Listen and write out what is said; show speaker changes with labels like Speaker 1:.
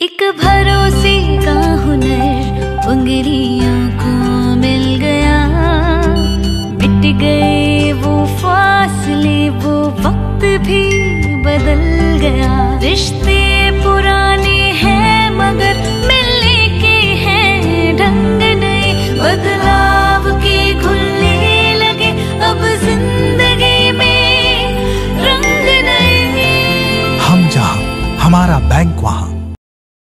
Speaker 1: एक भरोसे का हुनर उंगलियों को मिल गया, मिट गए वो फासले, वो वक्त भी बदल गया। रिश्ते